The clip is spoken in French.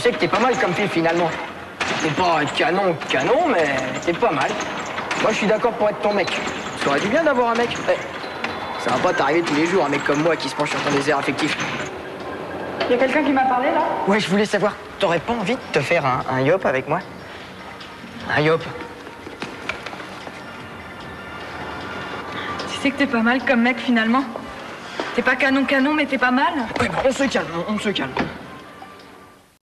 sais que t'es pas mal comme fille finalement. T'es pas canon, mais t'es pas mal. Moi, je suis d'accord pour être ton mec. Ça aurait du bien d'avoir un mec. Ça va pas t'arriver tous les jours, un mec comme moi qui se penche sur ton désert affectif. Y a quelqu'un qui m'a parlé, là? Ouais, je voulais savoir, t'aurais pas envie de te faire un yop avec moi? Un yop? Tu sais que t'es pas mal comme mec, finalement. T'es pas canon, mais t'es pas mal. Ouais, on se calme.